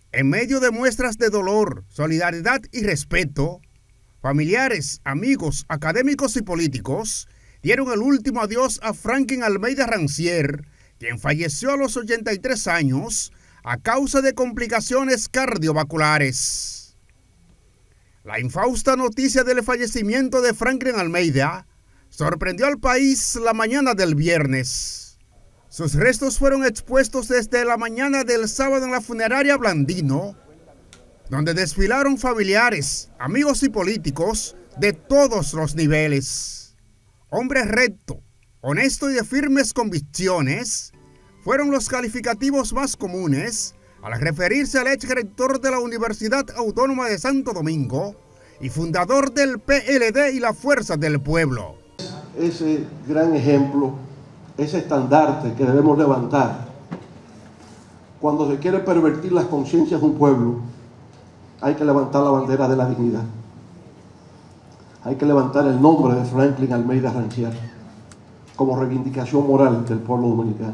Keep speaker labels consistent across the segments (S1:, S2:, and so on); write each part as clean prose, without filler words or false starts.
S1: En medio de muestras de dolor, solidaridad y respeto, familiares, amigos, académicos y políticos dieron el último adiós a Franklin Almeida Rancier, quien falleció a los 83 años a causa de complicaciones cardiovasculares. La infausta noticia del fallecimiento de Franklin Almeida sorprendió al país la mañana del viernes. Sus restos fueron expuestos desde la mañana del sábado en la funeraria Blandino, donde desfilaron familiares, amigos y políticos de todos los niveles. Hombre recto, honesto y de firmes convicciones fueron los calificativos más comunes al referirse al ex rector de la Universidad Autónoma de Santo Domingo y fundador del PLD y la Fuerza del Pueblo.
S2: Ese gran ejemplo, ese estandarte que debemos levantar cuando se quiere pervertir las conciencias de un pueblo, hay que levantar la bandera de la dignidad. Hay que levantar el nombre de Franklin Almeida Rancier como reivindicación moral del pueblo dominicano.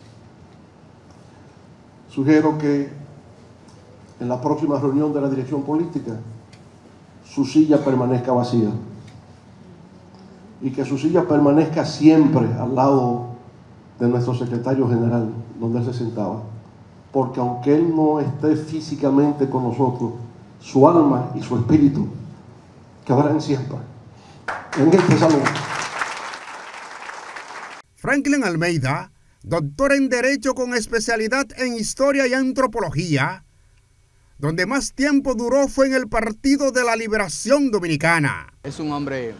S2: Sugiero que en la próxima reunión de la dirección política su silla permanezca vacía y que su silla permanezca siempre al lado de nuestro secretario general, donde él se sentaba. Porque aunque él no esté físicamente con nosotros, su alma y su espíritu quedarán siempre en este salón.
S1: Franklin Almeida, doctor en Derecho con especialidad en Historia y Antropología, donde más tiempo duró fue en el Partido de la Liberación Dominicana.
S3: Es un hombre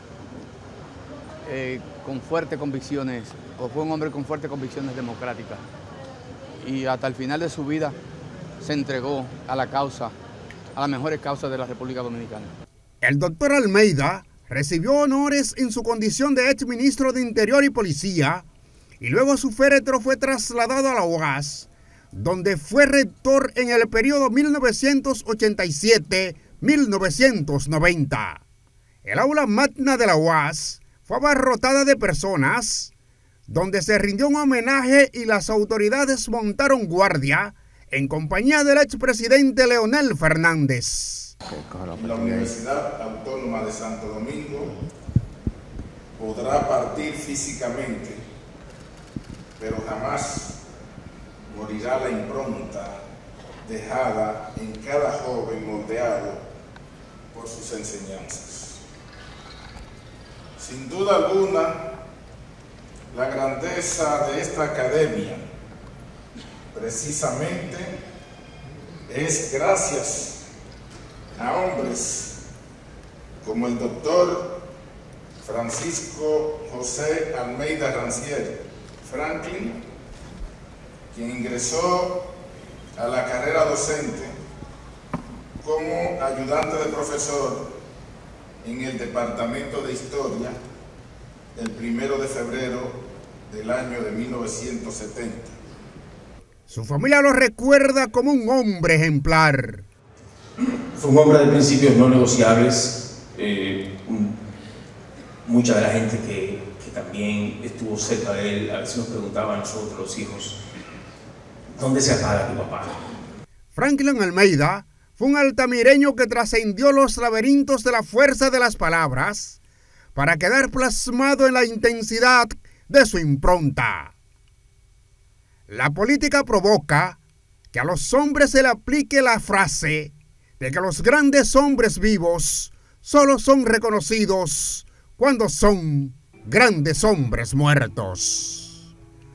S3: con fuertes convicciones, o fue un hombre con fuertes convicciones democráticas, y hasta el final de su vida se entregó a la causa, a las mejores causas de la República Dominicana.
S1: El doctor Almeida recibió honores en su condición de ex ministro de Interior y Policía, y luego su féretro fue trasladado a la UAS, donde fue rector en el periodo 1987-1990. El aula magna de la UAS fue abarrotada de personas, donde se rindió un homenaje y las autoridades montaron guardia en compañía del expresidente Leonel Fernández.
S4: La Universidad Autónoma de Santo Domingo podrá partir físicamente, pero jamás morirá la impronta dejada en cada joven moldeado por sus enseñanzas. Sin duda alguna, la grandeza de esta academia precisamente es gracias a hombres como el doctor Francisco José Almeida Rancier Franklin, quien ingresó a la carrera docente como ayudante de profesor en el Departamento de Historia el 1 de febrero del año de 1970.
S1: Su familia lo recuerda como un hombre ejemplar.
S5: Fue un hombre de principios no negociables. Mucha de la gente que también estuvo cerca de él, a veces nos preguntaba a nosotros, los hijos, ¿dónde se apaga tu papá?
S1: Franklin Almeida fue un altamireño que trascendió los laberintos de la fuerza de las palabras para quedar plasmado en la intensidad de su impronta. La política provoca que a los hombres se le aplique la frase de que los grandes hombres vivos solo son reconocidos cuando son grandes hombres muertos.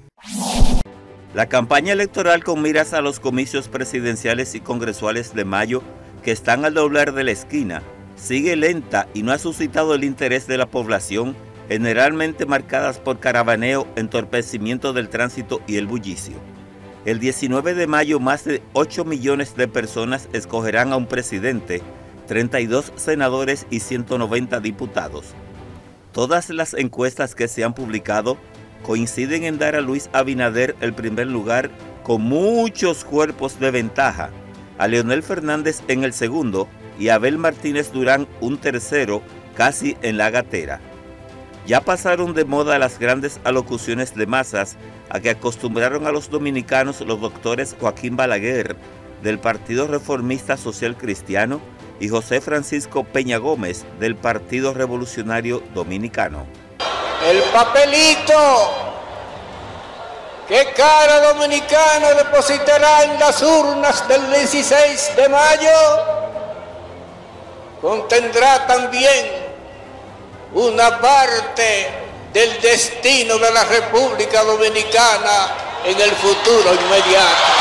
S6: La campaña electoral con miras a los comicios presidenciales y congresuales de mayo, que están al doblar de la esquina, sigue lenta y no ha suscitado el interés de la población, generalmente marcadas por caravaneo, entorpecimiento del tránsito y el bullicio. El 19 de mayo, más de 8 millones de personas escogerán a un presidente, 32 senadores y 190 diputados. Todas las encuestas que se han publicado coinciden en dar a Luis Abinader el primer lugar con muchos cuerpos de ventaja, a Leonel Fernández en el segundo y a Abel Martínez Durán un tercero, casi en la gatera. Ya pasaron de moda las grandes alocuciones de masas a que acostumbraron a los dominicanos los doctores Joaquín Balaguer, del Partido Reformista Social Cristiano, y José Francisco Peña Gómez, del Partido Revolucionario Dominicano.
S7: El papelito que cada dominicano depositará en las urnas del 16 de mayo contendrá también una parte del destino de la República Dominicana en el futuro inmediato.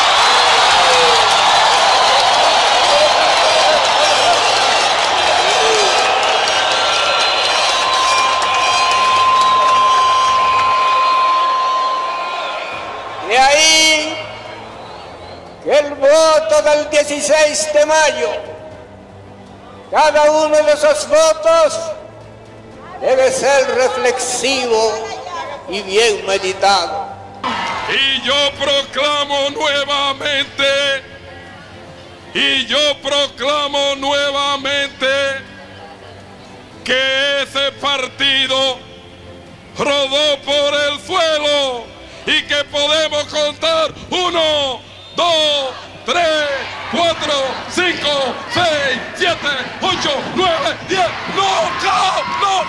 S7: De ahí que el voto del 16 de mayo, cada uno de esos votos debe ser reflexivo y bien meditado.
S8: Y yo proclamo nuevamente que ese partido rodó por el suelo y que podemos contar 1, 2, 3, 4, 5, 6, 7, 8, 9, 10, ¡no!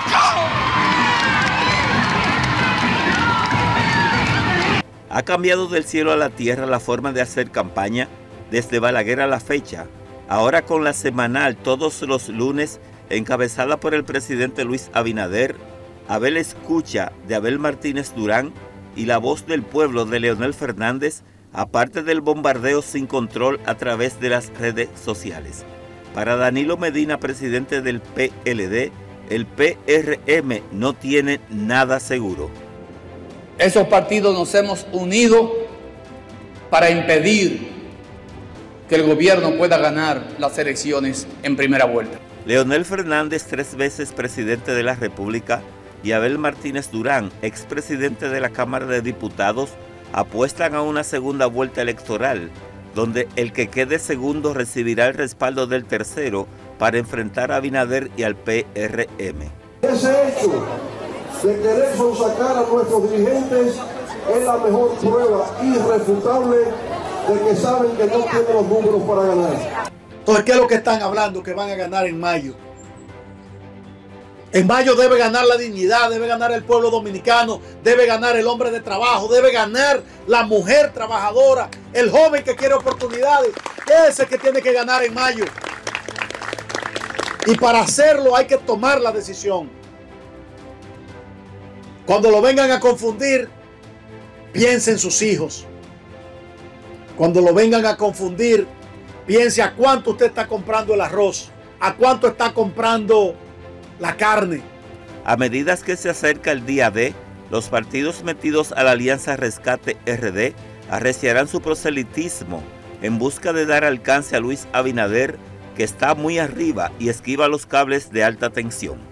S6: Ha cambiado del cielo a la tierra la forma de hacer campaña desde Balaguer a la fecha, ahora con la semanal todos los lunes encabezada por el presidente Luis Abinader, Abel Escucha de Abel Martínez Durán y La Voz del Pueblo de Leonel Fernández, aparte del bombardeo sin control a través de las redes sociales. Para Danilo Medina, presidente del PLD, el PRM no tiene nada seguro.
S3: Esos partidos nos hemos unido para impedir que el gobierno pueda ganar las elecciones en primera vuelta.
S6: Leonel Fernández, 3 veces presidente de la República, y Abel Martínez Durán, expresidente de la Cámara de Diputados, apuestan a una segunda vuelta electoral, donde el que quede segundo recibirá el respaldo del tercero para enfrentar a Abinader y al PRM.
S2: Ese hecho de querer sonsacar a nuestros dirigentes es la mejor prueba irrefutable de que saben que no tienen los números para ganar.
S9: Entonces, ¿qué es lo que están hablando? Que van a ganar en mayo. En mayo debe ganar la dignidad, debe ganar el pueblo dominicano, debe ganar el hombre de trabajo, debe ganar la mujer trabajadora, el joven que quiere oportunidades. Ese que tiene que ganar en mayo. Y para hacerlo hay que tomar la decisión. Cuando lo vengan a confundir, piense en sus hijos. Cuando lo vengan a confundir, piense a cuánto usted está comprando el arroz, a cuánto está comprando la carne.
S6: A medida que se acerca el día D, los partidos metidos a la Alianza Rescate RD arreciarán su proselitismo en busca de dar alcance a Luis Abinader, que está muy arriba y esquiva los cables de alta tensión.